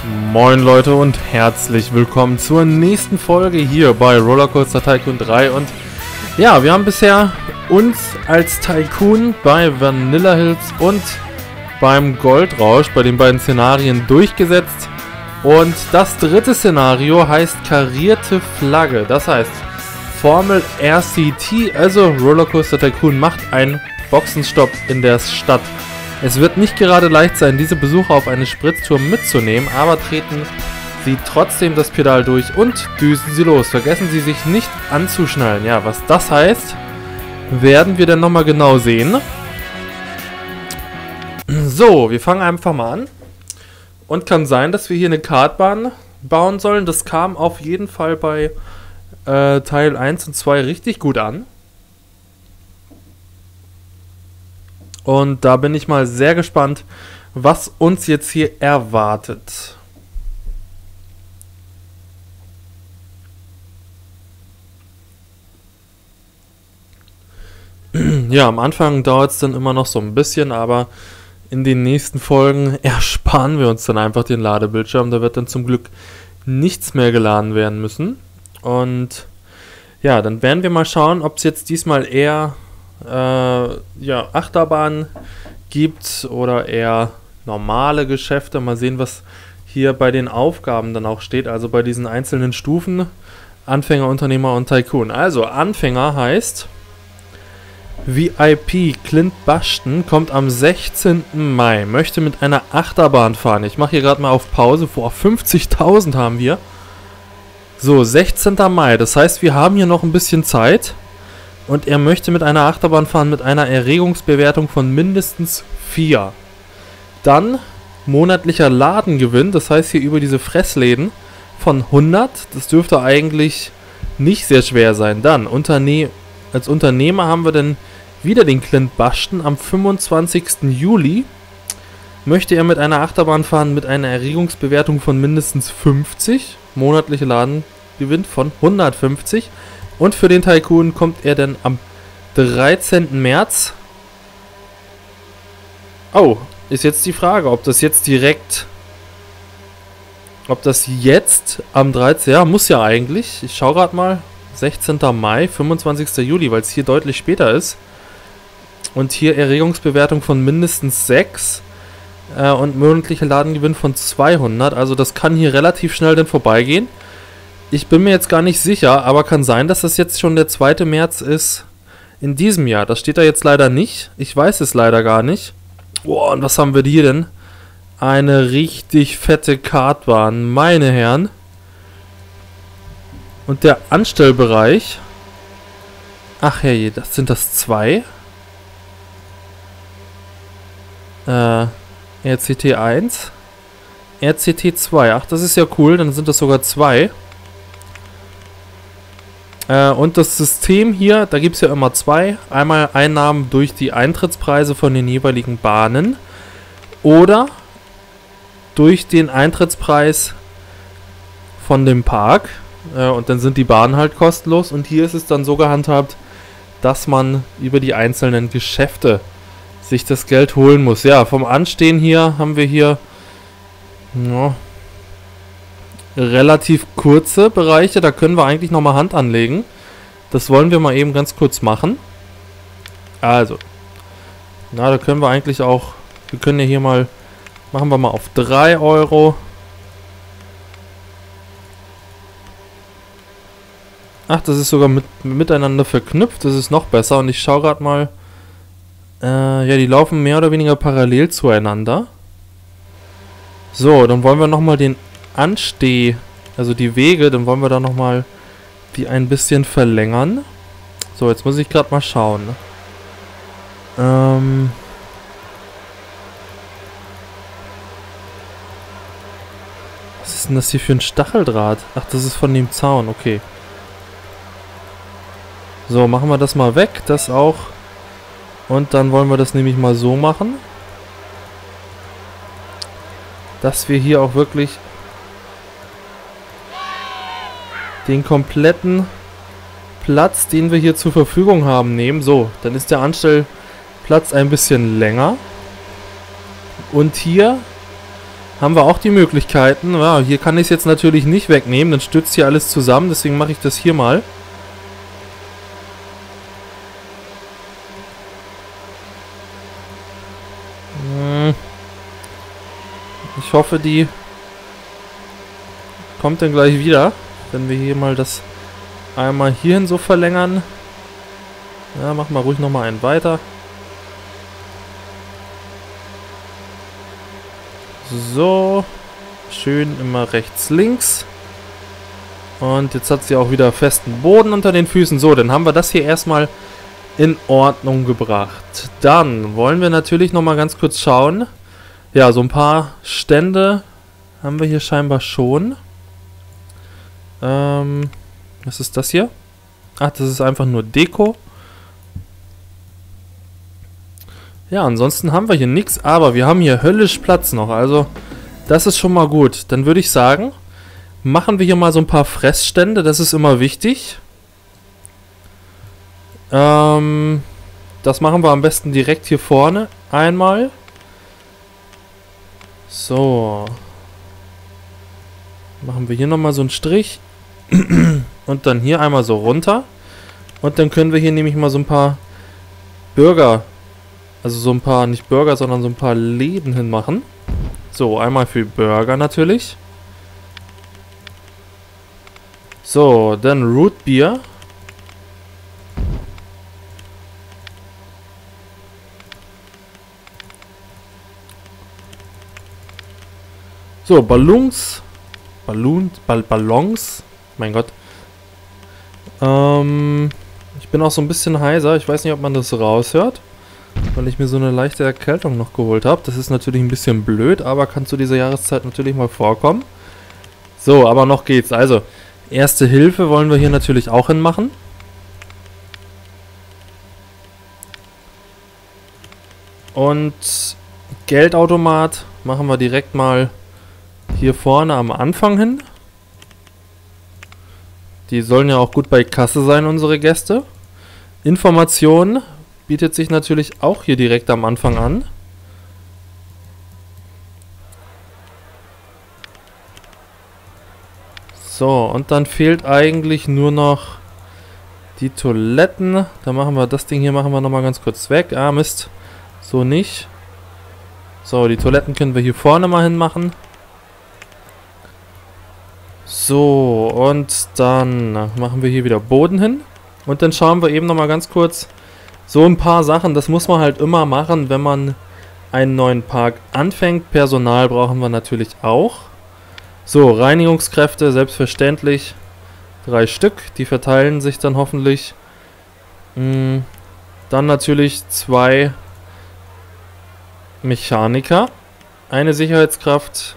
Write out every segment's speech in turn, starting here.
Moin Leute und herzlich willkommen zur nächsten Folge hier bei Rollercoaster Tycoon 3 und ja, wir haben bisher uns als Tycoon bei Vanilla Hills und beim Goldrausch bei den beiden Szenarien durchgesetzt und das dritte Szenario heißt karierte Flagge, das heißt Formel RCT, also Rollercoaster Tycoon macht einen Boxenstopp in der Stadt. Es wird nicht gerade leicht sein, diese Besucher auf eine Spritztour mitzunehmen, aber treten Sie trotzdem das Pedal durch und düsen Sie los. Vergessen Sie sich nicht anzuschnallen. Ja, was das heißt, werden wir dann nochmal genau sehen. So, wir fangen einfach mal an. Und kann sein, dass wir hier eine Kartbahn bauen sollen. Das kam auf jeden Fall bei Teil 1 und 2 richtig gut an. Und da bin ich mal sehr gespannt, was uns jetzt hier erwartet. Ja, am Anfang dauert es dann immer noch so ein bisschen, aber in den nächsten Folgen ersparen wir uns dann einfach den Ladebildschirm. Da wird dann zum Glück nichts mehr geladen werden müssen. Und ja, dann werden wir mal schauen, ob es jetzt diesmal eher ja, Achterbahn gibt oder eher normale Geschäfte. Mal sehen, was hier bei den Aufgaben dann auch steht, also bei diesen einzelnen Stufen, Anfänger, Unternehmer und Tycoon. Also Anfänger heißt VIP Clint Bushton kommt am 16. Mai, möchte mit einer Achterbahn fahren. Ich mache hier gerade mal auf Pause, vor 50.000 haben wir. So, 16. Mai, das heißt, wir haben hier noch ein bisschen Zeit. Und er möchte mit einer Achterbahn fahren mit einer Erregungsbewertung von mindestens 4. Dann monatlicher Ladengewinn, das heißt hier über diese Fressläden von 100. Das dürfte eigentlich nicht sehr schwer sein. Dann als Unternehmer haben wir dann wieder den Clint Bushton am 25. Juli. Möchte er mit einer Achterbahn fahren mit einer Erregungsbewertung von mindestens 50. Monatliche Ladengewinn von 150. Und für den Tycoon kommt er dann am 13. März. Oh, ist jetzt die Frage, ob das jetzt am 13. Ja, muss ja eigentlich. Ich schaue gerade mal. 16. Mai, 25. Juli, weil es hier deutlich später ist. Und hier Erregungsbewertung von mindestens 6. Und monatlicher Ladengewinn von 200. Also das kann hier relativ schnell dann vorbeigehen. Ich bin mir jetzt gar nicht sicher, aber kann sein, dass das jetzt schon der 2. März ist in diesem Jahr. Das steht da jetzt leider nicht. Ich weiß es leider gar nicht. Boah, und was haben wir hier denn? Eine richtig fette Kartbahn, meine Herren. Und der Anstellbereich. Ach herrje, sind das 2? RCT 1. RCT 2. Ach, das ist ja cool, dann sind das sogar 2. Und das System hier, da gibt es ja immer 2. Einmal Einnahmen durch die Eintrittspreise von den jeweiligen Bahnen oder durch den Eintrittspreis von dem Park. Und dann sind die Bahnen halt kostenlos. Und hier ist es dann so gehandhabt, dass man über die einzelnen Geschäfte sich das Geld holen muss. Ja, vom Anstehen hier haben wir hier ja, relativ kurze Bereiche, da können wir eigentlich nochmal Hand anlegen. Das wollen wir mal eben ganz kurz machen. Also, na, da können wir eigentlich auch, wir können ja hier mal, machen wir mal auf 3 Euro. Ach, das ist sogar miteinander verknüpft, das ist noch besser. Und ich schaue gerade mal, ja, die laufen mehr oder weniger parallel zueinander. So, dann wollen wir nochmal den also die Wege, dann wollen wir da nochmal die ein bisschen verlängern. So, jetzt muss ich gerade mal schauen. Was ist denn das hier für ein Stacheldraht? Ach, das ist von dem Zaun, okay. So, machen wir das mal weg, das auch. Und dann wollen wir das nämlich mal so machen, dass wir hier auch wirklich den kompletten Platz, den wir hier zur Verfügung haben, nehmen. So, dann ist der Anstellplatz ein bisschen länger. Und hier haben wir auch die Möglichkeiten. Ja, hier kann ich es jetzt natürlich nicht wegnehmen, dann stützt hier alles zusammen, deswegen mache ich das hier mal. Ich hoffe, die kommt dann gleich wieder, wenn wir hier mal das einmal hierhin so verlängern. Ja, mach mal ruhig nochmal einen weiter. So, schön immer rechts, links. Und jetzt hat sie auch wieder festen Boden unter den Füßen. So, dann haben wir das hier erstmal in Ordnung gebracht. Dann wollen wir natürlich nochmal ganz kurz schauen. Ja, so ein paar Stände haben wir hier scheinbar schon. Was ist das hier? Ach, das ist einfach nur Deko. Ja, ansonsten haben wir hier nichts, aber wir haben hier höllisch Platz noch. Also, das ist schon mal gut. Dann würde ich sagen, machen wir hier mal so ein paar Fressstände. Das ist immer wichtig. Das machen wir am besten direkt hier vorne einmal. So. Machen wir hier nochmal so einen Strich. Und dann hier einmal so runter. Und dann können wir hier nämlich mal so ein paar Burger, also so ein paar, nicht Burger, sondern so ein paar Läden hinmachen. So, einmal für Burger natürlich. So, dann Root Beer. So, Ballons. Ballons. Mein Gott. Ich bin auch so ein bisschen heiser. Ich weiß nicht, ob man das raushört. Weil ich mir so eine leichte Erkältung noch geholt habe. Das ist natürlich ein bisschen blöd, aber kann zu dieser Jahreszeit natürlich mal vorkommen. So, aber noch geht's. Also, Erste Hilfe wollen wir hier natürlich auch hinmachen. Und Geldautomat machen wir direkt mal hier vorne am Anfang hin. Die sollen ja auch gut bei Kasse sein, unsere Gäste. Information bietet sich natürlich auch hier direkt am Anfang an. So, und dann fehlt eigentlich nur noch die Toiletten. Da machen wir das Ding hier, machen wir nochmal ganz kurz weg. Ah, Mist. So nicht. So, die Toiletten können wir hier vorne mal hinmachen. So, und dann machen wir hier wieder Boden hin. Und dann schauen wir eben nochmal ganz kurz. So ein paar Sachen, das muss man halt immer machen, wenn man einen neuen Park anfängt. Personal brauchen wir natürlich auch. So, Reinigungskräfte, selbstverständlich 3 Stück. Die verteilen sich dann hoffentlich. Dann natürlich 2 Mechaniker, eine Sicherheitskraft,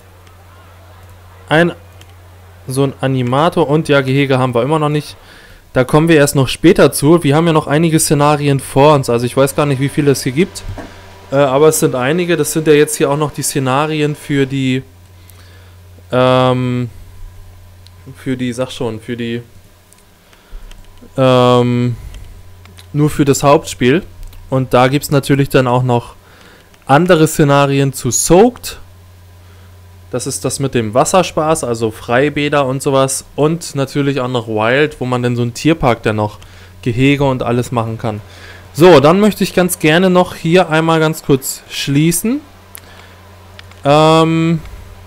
so ein Animator und ja, Gehege haben wir immer noch nicht. Da kommen wir erst noch später zu. Wir haben ja noch einige Szenarien vor uns. Also ich weiß gar nicht, wie viele es hier gibt. Aber es sind einige. Das sind ja jetzt hier auch noch die Szenarien für die nur für das Hauptspiel. Und da gibt es natürlich dann auch noch andere Szenarien zu Soaked. Das ist das mit dem Wasserspaß, also Freibäder und sowas. Und natürlich auch noch Wild, wo man dann so einen Tierpark dann noch Gehege und alles machen kann. So, dann möchte ich ganz gerne noch hier einmal ganz kurz schließen. Und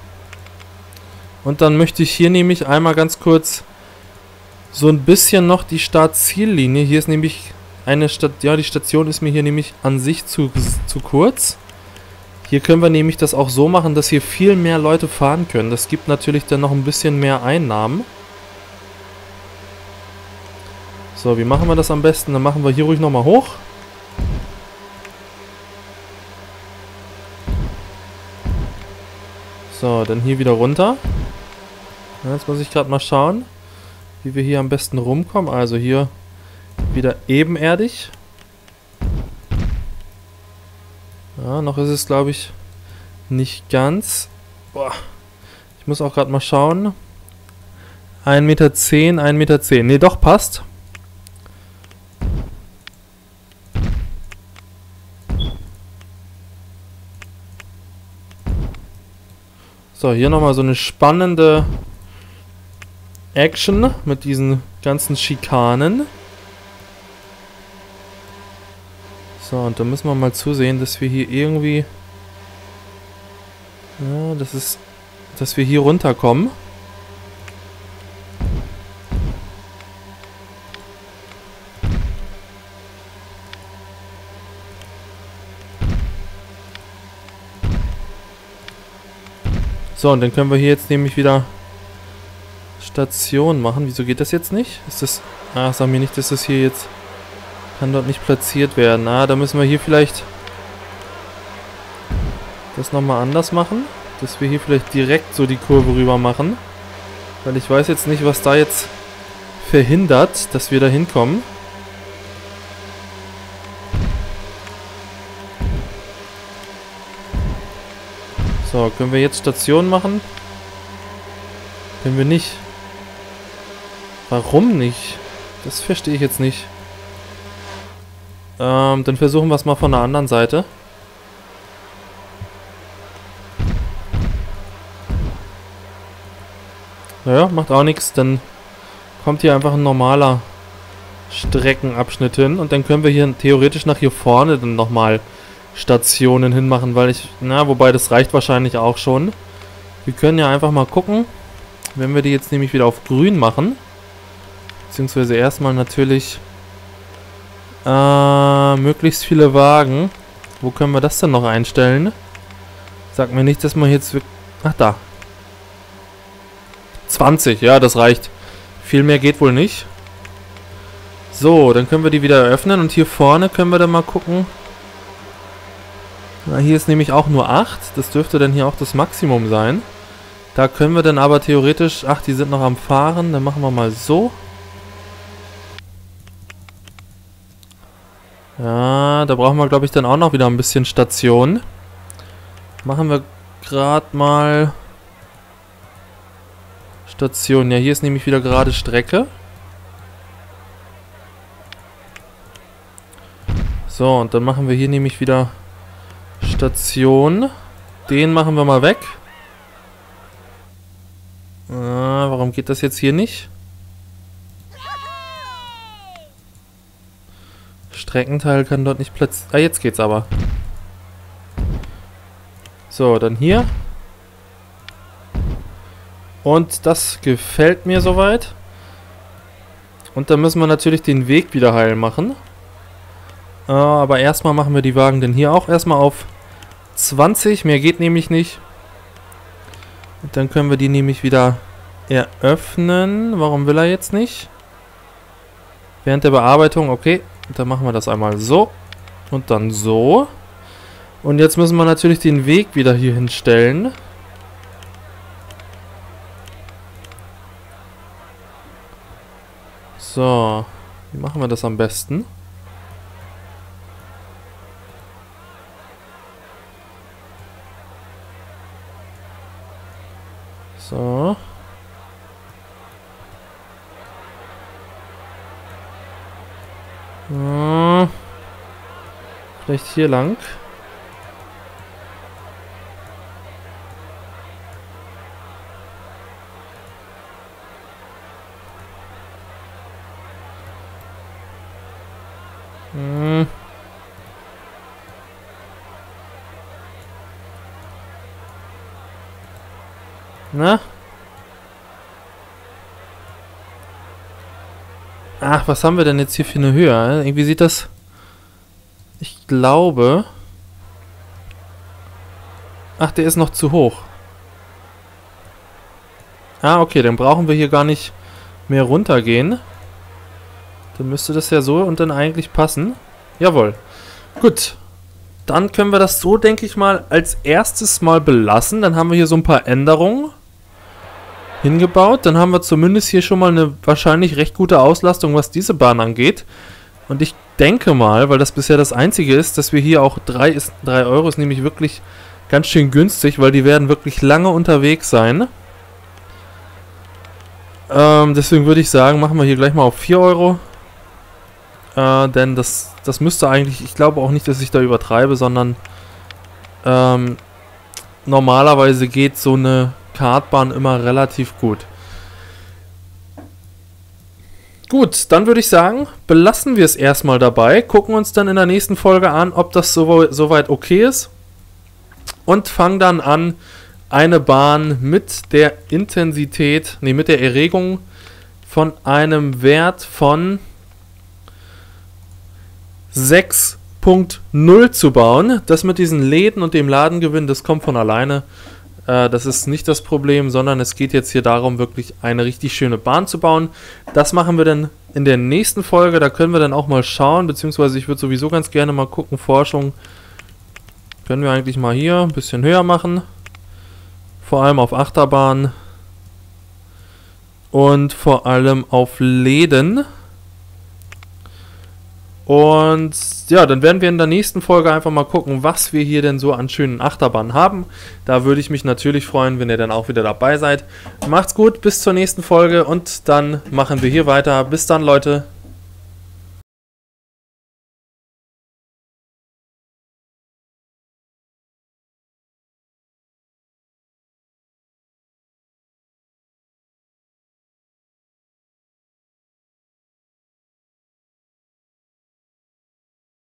dann möchte ich hier nämlich einmal ganz kurz so ein bisschen noch die Start-Ziellinie. Hier ist nämlich eine die Station ist mir hier nämlich an sich zu kurz. Hier können wir nämlich das auch so machen, dass hier viel mehr Leute fahren können. Das gibt natürlich dann noch ein bisschen mehr Einnahmen. So, wie machen wir das am besten? Dann machen wir hier ruhig nochmal hoch. So, dann hier wieder runter. Ja, jetzt muss ich gerade mal schauen, wie wir hier am besten rumkommen. Also hier wieder ebenerdig. Ja, noch ist es, glaube ich, nicht ganz. Boah. Ich muss auch gerade mal schauen. 1,10 Meter, 1,10 Meter. Ne, doch, passt. So, hier nochmal so eine spannende Action mit diesen ganzen Schikanen. So, und da müssen wir mal zusehen, dass wir hier irgendwie... Ja, dass wir hier runterkommen. So, und dann können wir hier jetzt nämlich wieder Station machen. Wieso geht das jetzt nicht? Ist das... Ah, sag mir nicht, dass das hier jetzt... Kann dort nicht platziert werden. Ah, da müssen wir hier vielleicht... Das nochmal anders machen. Dass wir hier vielleicht direkt so die Kurve rüber machen. Weil ich weiß jetzt nicht, was da jetzt verhindert, dass wir da hinkommen. So, können wir jetzt Station machen? Können wir nicht. Warum nicht? Das verstehe ich jetzt nicht. Dann versuchen wir es mal von der anderen Seite. Naja, macht auch nichts. Dann kommt hier einfach ein normaler Streckenabschnitt hin. Und dann können wir hier theoretisch nach hier vorne dann nochmal Stationen hinmachen, weil ich... Na, wobei das reicht wahrscheinlich auch schon. Wir können ja einfach mal gucken, wenn wir die jetzt nämlich wieder auf grün machen. Beziehungsweise erstmal natürlich möglichst viele Wagen. Wo können wir das denn noch einstellen? Sag mir nicht, dass man jetzt... Ach, da. 20, ja, das reicht. Viel mehr geht wohl nicht. So, dann können wir die wieder eröffnen. Und hier vorne können wir dann mal gucken. Na, hier ist nämlich auch nur 8. Das dürfte dann hier auch das Maximum sein. Da können wir dann aber theoretisch... Ach, die sind noch am Fahren. Dann machen wir mal so. Ja, da brauchen wir, glaube ich, dann auch noch wieder ein bisschen Station. Machen wir gerade mal... Station. Ja, hier ist nämlich wieder gerade Strecke. So, und dann machen wir hier nämlich wieder Station. Den machen wir mal weg. Warum geht das jetzt hier nicht? Streckenteil kann dort nicht platzieren. Ah, jetzt geht's aber. So, dann hier. Und das gefällt mir soweit. Und dann müssen wir natürlich den Weg wieder heil machen. Aber erstmal machen wir die Wagen dann hier auch erstmal auf 20. Mehr geht nämlich nicht. Und dann können wir die nämlich wieder eröffnen. Warum will er jetzt nicht? Während der Bearbeitung, okay. Und dann machen wir das einmal so. Und dann so. Und jetzt müssen wir natürlich den Weg wieder hier hinstellen. So. Wie machen wir das am besten? So. Vielleicht hier lang. Na? Ach, was haben wir denn jetzt hier für eine Höhe? Irgendwie sieht das... Ich glaube... Ach, der ist noch zu hoch. Ah, okay, dann brauchen wir hier gar nicht mehr runtergehen. Dann müsste das ja so und dann eigentlich passen. Jawohl. Gut. Dann können wir das so, denke ich mal, als erstes mal belassen. Dann haben wir hier so ein paar Änderungen hingebaut. Dann haben wir zumindest hier schon mal eine wahrscheinlich recht gute Auslastung, was diese Bahn angeht. Und ich denke mal, weil das bisher das Einzige ist, dass wir hier auch 3 Euro ist nämlich wirklich ganz schön günstig, weil die werden wirklich lange unterwegs sein. Deswegen würde ich sagen, machen wir hier gleich mal auf 4 Euro. Denn das müsste eigentlich, ich glaube auch nicht, dass ich da übertreibe, sondern normalerweise geht so eine Kartbahn immer relativ gut. Gut, dann würde ich sagen, belassen wir es erstmal dabei, gucken uns dann in der nächsten Folge an, ob das soweit okay ist und fangen dann an, eine Bahn mit der Intensität, mit der Erregung von einem Wert von 6.0 zu bauen. Das mit diesen Läden und dem Ladengewinn, das kommt von alleine. Das ist nicht das Problem, sondern es geht jetzt hier darum, wirklich eine richtig schöne Bahn zu bauen. Das machen wir dann in der nächsten Folge. Da können wir dann auch mal schauen, beziehungsweise ich würde sowieso ganz gerne mal gucken, Forschung können wir eigentlich mal hier ein bisschen höher machen. Vor allem auf Achterbahn und vor allem auf Läden. Und ja, dann werden wir in der nächsten Folge einfach mal gucken, was wir hier denn so an schönen Achterbahnen haben. Da würde ich mich natürlich freuen, wenn ihr dann auch wieder dabei seid. Macht's gut, bis zur nächsten Folge und dann machen wir hier weiter. Bis dann, Leute.